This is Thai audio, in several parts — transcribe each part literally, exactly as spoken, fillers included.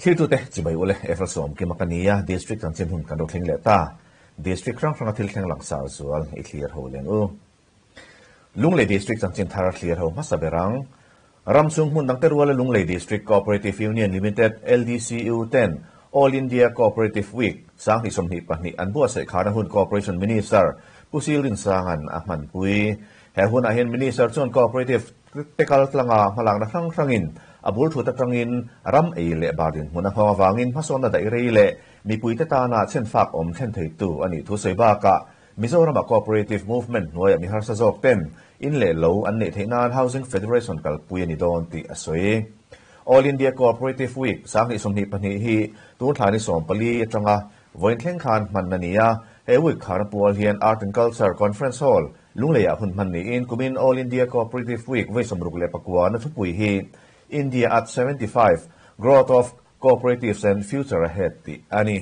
ที่ตัวเตะจีบไปอุเลเอฟเอลสอมกิมักันนี้ดิสทริกต์ต่างจังหวัดกันดูเข่งเลต้าดิสทริกต์ครั้งครั้งที่เข่งหลังสาวส่วนอีเคลียร์โฮเลนอูลุงเลดิสทริกต์ต่างจังหวัดเคลียร์โฮมาสับเบรังรำซุงหุ่นดังเตอร์วัลลุงเลดิสทริกต์ Cooperative Union Limited แอล ดี ซี ยู เท็น All India Cooperative Week สร้างที่สมหิปนิอันบัวเสกขาดหุ่น Corporation Minister ผู้ซิลินสร้างอันอามันปุยแห่หุ่นอาเฮน Minister ส่วน Cooperative เตกัลตลังอาพลังนักทั้งครั้งอินอาบุลถูกตรังอินรำเอเล่บาดินหุ่นหัววางอินพระสนได้เรเล่มีปุยเตตานาเช่นฝากอมเช่นเถิดตัวอันนี้ทุเสบากะมิโซรัม Cooperative Movement หน่วยมีฮาร์สโซกเต็มอินเล่โลอันนี้เทนาน Housing Federation กัลปุยนิดอนติอสวย All India Cooperative Week สร้างที่สมหิปนิฮีตัวทานิสอมปลีจังอาวันเข่งขันมันนันนี่เอวิกคาร์ปัวเฮียน Art and Culture Conference Hall ลุงเลียหุ่นมันนี่อินกุมิน All India Cooperative Week ไว้สมรุกเล็บกัวนัทุปุยฮี India at seventy-five Growth of Cooperatives and Future Ahead ติอันนี้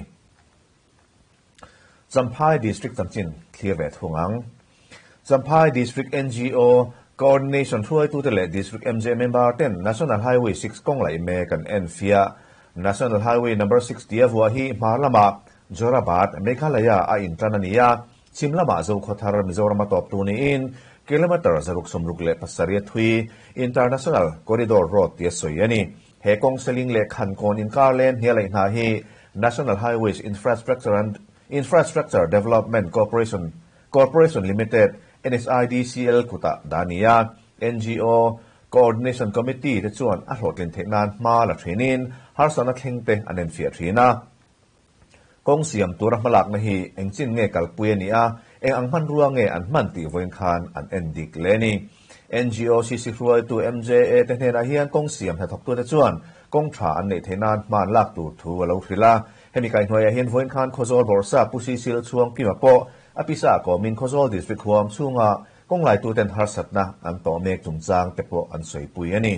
สัมภาษณ์ District ต่างจินเคลียร์เวทหงังสัมภาษณ์ District เอ็น จี โอ Coordination ช่วยตัวเตล District เอ็ม เจ Member ten National Highway six กงไหลเมกันเอ็นฟิอา National Highway Number six เดียวัวฮีมาลามาจอราบาดเมฆาลายาอินทรานียาชิมลามาจูขอทารมิโซรามาตอบตัวนี้อินกิโลเมตรจะรุกสมรุกเล็ปัสริยทุย International Corridor Road ที่สวยนี่เฮกงเซลิงเล็กขันโกนอินคาร์เลนเฮลัยนาฮี National Highways Infrastructure and Infrastructure Development Corporation Corporation Limited เอ็น เอส ไอ ดี ซี แอล กุตะดานิยา เอ็น จี โอ Coordination Committee ที่ส่วนอัฐกินเทนานมาละเทนินฮาร์สนัทเฮงเตอันเอ็นฟิอาทีน่ากงเสียมตัวรักมลักนะฮีเอ็งจินเงกัลปุยนี่อาเอ็งอังมันรัวเงอันมันตีวันคานอันเอ็นดิกเลนี่ เอ็น จี โอ ซี ซี รวยตัว เอ็ม เจ เอ เทเนนาเฮียนกงเสียมให้ทบตัวที่ส่วนกงฉาอันในเทนานมันลักตัวทัวเราฟิลาให้มีการหน่วยเฮียนวันคานโคโซลบอร์ซาปุซิซิลช่วงพิมาโปอภิษาก็มินโคโซลดิสทริกความช่วงอ่ะกงไหลตัวเต็นฮาร์สัตนะอันต่อเมกจุงจางเตปโปอันสวยปุยนี่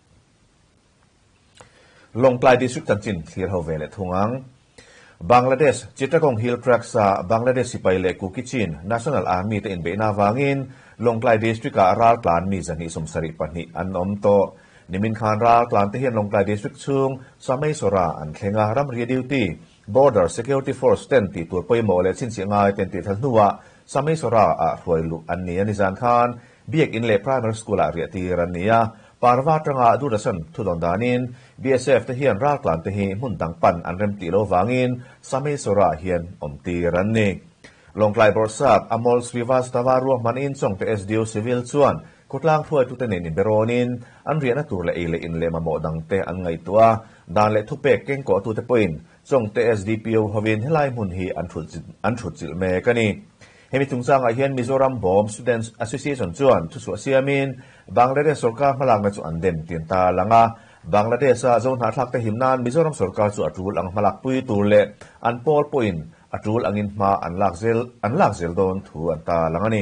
ลงปลายดิสทริกตันจินเคลียร์เฮาเวเลทุงังบังลาเทศจิตรกงฮิลทรักซาบังลาเทศสิไปเล็กกุกิชิน National Army เต็นเบนาวางินลงปลายดิสทริกอาราลกลานมีจันนิสมสริปนิอันอมโตนิมินคานราลกลานเทียนลงปลายดิสทริกช่วงสมัยสระอันเคงารัมเรียดิวตี้ Border Security Force เต็นตีตัวปอยโมเลสินเสียงไงเต็นตีทันนัวสมัยสระอ่ะรวยลุอันนี้นิจานคานเบียกอินเล่ Primary School อาเรียตีรันเนียปาร์วาตรงอาดูดัสันทุดอนดานิน บี เอส เอฟ เทียนรากหลานเทียมุนดังปันอันเรมตีโลวางินสามีสุราเฮียนอมตีรันนี่ลงกลายบริษัทอมอลสวิวัสตาวารัวมันอินส่งเตเอสดีโอซิวิลส่วนกุดล่างถ้วยตุเตนินอินเบโรนินอันเรียนตัวเลเอเลอินเลมาโมดังเตอันไงตัวดานเลทุเปกเก่งกว่าตัวเตปินส่งเตเอสดีพีโอฮวินให้ไล่มุนฮีอันถุดอันถุดจิลเมกันนี่เฮมิตุงซังอาเฮียนมิโซรัมบอม Students Association ส่วนทุสวเซียมินบังลาเทศสุรการมาลังในส่วนอันเด่นเตียนตาลังอาบังลาเทศโซนหาทักแต่หิมนานมิโซรัมสุรการส่วนอัตรูลอังมาลักปุยตูเล่อันโพลปุยนอัตรูลอังอินมาอันลักเซลอันลักเซลโดนถูอันตาลังอันนี้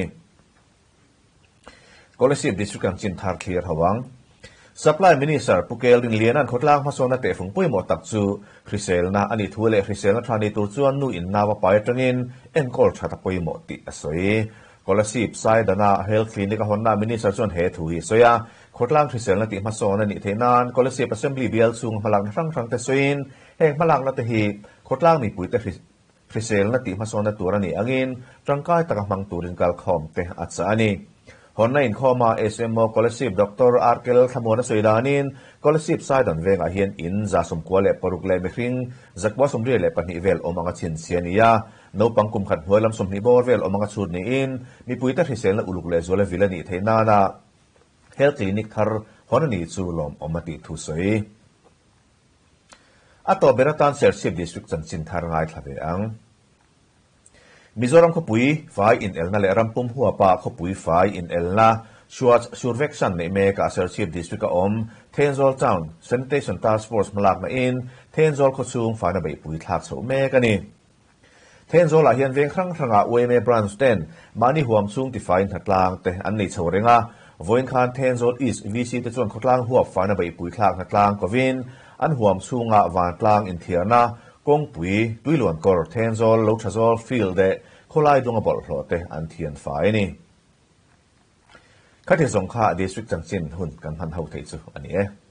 ก็เลยสิบดิสทริกต์จินทาร์เคลียร์หวัง Supply Minister ปุเกลดินเลียนันขดล่างมาโซนนักเตะฝงปุยหมดตักจูคริเซลนะอันนี้ทัวเล่คริเซลนะทานิตัวจวนนู่อินนาวไปตรงอินเอ็นกอลชาตปุยหมดติสวยก็เลยสิบไซด์ดานาเฮลท์คลินิกฮอนนามินิสเตอร์จวนเฮทุยสวยขดล่างคริเซลนะติมาโซนนี่เทนานก็เลยสิบ Assembly เบียลซุงพลังทั้งทั้งแต่สวยเฮงพลังนักเตะฮีขดล่างมีปุยแต่คริเซลนะติมาโซนตัวนี้อังอินร่างกายตะกมังตูรินกัลคอมเตอัศอันนี้ฮอนในอินข้อมา เอส เอ็ม โอ คอลเลสิบ ดร อาร์เคลขโมนสวยดานินคอลเลสิบไซดันเวงอาเฮียนอินจะสมควรเล็บปรุกเล็บไม่ฟิงจักว่าสมเรียเล็บปนิเวลอมังชินเซียนียาโนปังคุมขัดหัวลำสมนิบอร์เวลอมังชูดนีอินมีปุยตะทิเซลและอุลุกเลโซเลวิลนีเทนานาเฮลคลินิกทาร์ฮอนนีจูลอมอมติทุสวยอัตโตเบรตันเซอร์ซิบดิสทริกจันจินทาร์ไงทลาเวอังมิโซรัมขปุยไฟอินเอลนาเลรัมปุ่มหัวปาขปุยไฟอินเอลนาชัวร์ชัวร์เวกชันในเมกาเซอร์ชิฟดิสทริกอมเทนโซลทาวน์เซนิเทชันทาสก์ฟอร์สมาลากนาอินเทนโซลขซูงไฟนาเบปุยทักโซเมกันนี่เทนโซลาเฮียนเวงครั้งครั้งอาเวเมบรันสเตนมานี่หัวมซุงที่ไฟนัดลางแต่อันนี้เฉวเรงาวันคานเทนโซลอีสวีซีที่ส่วนขดลางหัวไฟนาเบปุยทักนัดลางกวินอันหัวมซุงอาวันลางอินเทียนากงปุยดุยหลวนกอร์เทนโซลลูกชาโซลฟิลเดคนไล่ดวงบอลโหลเตอันเทียนไฟนี่ข้าที่สงขลาดิสทริกต์จังจินหุ่นกันพันเท่าไทยจูอันนี้